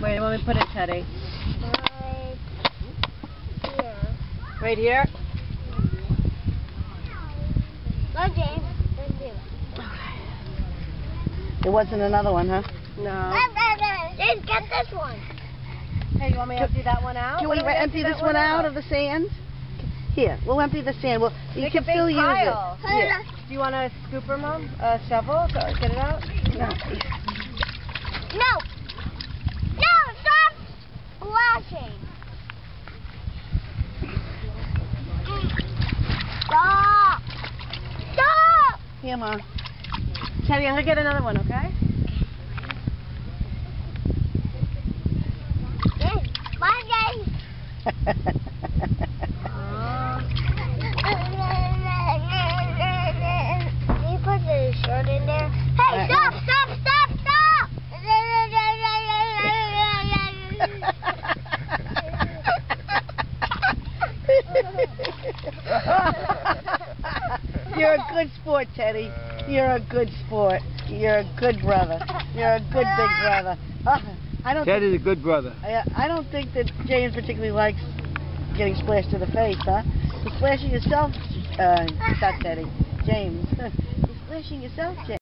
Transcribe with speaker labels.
Speaker 1: Where do you want me to put it, Teddy?
Speaker 2: Right here.
Speaker 1: Right here?
Speaker 3: Go, James. Let's do it.
Speaker 2: There wasn't another one, huh?
Speaker 1: No.
Speaker 3: James, get this one.
Speaker 1: Hey, you want me to empty that one out?
Speaker 2: Can we empty this one out of the sand? Here, we'll empty the sand. Well, you
Speaker 1: Make
Speaker 2: can
Speaker 1: a big
Speaker 2: still use
Speaker 1: pile.
Speaker 2: it. Yeah.
Speaker 1: Do you want a scooper, Mom? A shovel? So get it out?
Speaker 2: No.
Speaker 3: No. No, stop splashing. Stop. Stop.
Speaker 2: Here, Mom.
Speaker 1: Teddy, I'm going to get another one, okay?
Speaker 3: James, bye, James. Can you put the shirt in there? Hey, stop, stop, stop, stop!
Speaker 2: You're a good sport, Teddy. You're a good sport. You're a good brother. You're a good big brother.
Speaker 4: Teddy's a good brother.
Speaker 2: I don't think that James particularly likes getting splashed to the face, huh? You're splashing yourself, not Teddy. James. You're splashing yourself, James.